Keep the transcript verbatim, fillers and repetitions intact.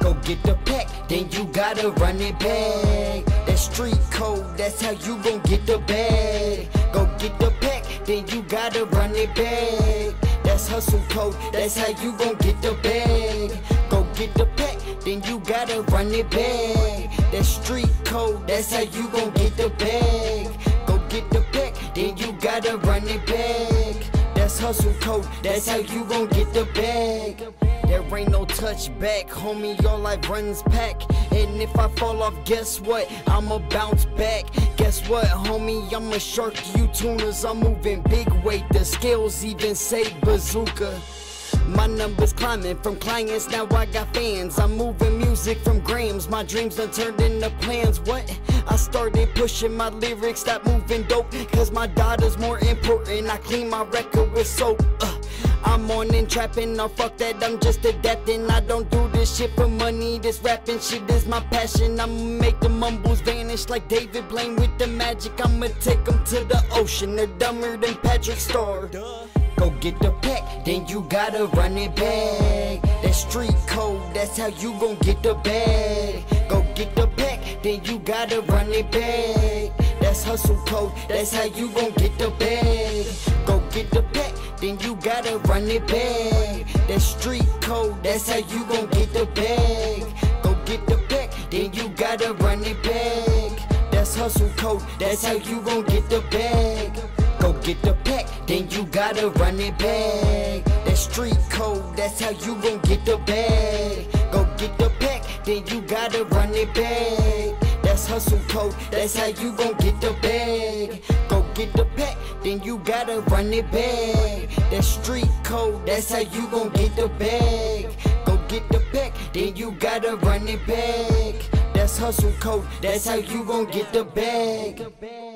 Go get the pack, then you gotta run it back. That street code, that's how you gon' get the bag. Go get the pack, then you gotta run it back. That's hustle code, that's how you gon' get the bag. Go get the pack, then you gotta run it back. That street code, that's how you gon' get the bag. Go get the pack, then you gotta run it back. That's hustle code, that's how you gon' get the bag. There ain't no touchback, homie, your life runs pack. And if I fall off, guess what? I'ma bounce back. Guess what, homie, I'm a shark, you tuners. I'm moving big weight, the scales even say bazooka. My numbers climbing from clients, now I got fans. I'm moving music from grams, my dreams done turned into plans. What? I started pushing my lyrics, stop moving dope, cause my daughter's more important. I clean my record with soap. uh, I'm on and trapping, or fuck that, I'm just adapting. I don't do this shit for money, this rapping shit is my passion. I'ma make the mumbles vanish like David Blaine with the magic. I'ma take them to the ocean, they're dumber than Patrick Star. Go get the pack, then you gotta run it back. That street code, that's how you gon' get the bag. Go get the pack, then you gotta run it back. That's hustle code, that's how you gon' get the bag. Go get the pack, then you gotta run it back. That street code, that's how you gon' get the bag. Go get the pack, then you gotta run it back. That's hustle code, that's how you gon' get the bag. Go get the pack, then you gotta run it back. That street code, that's how you gon' get the bag. Go get the pack, then you gotta run it back. That's hustle code, that's how you gon' get the bag. Go get the pack, then you gotta run it back. That street code, that's how you gon' get the bag. Go get the pack, then you gotta run it back. That's hustle code, that's how you gon' get the bag.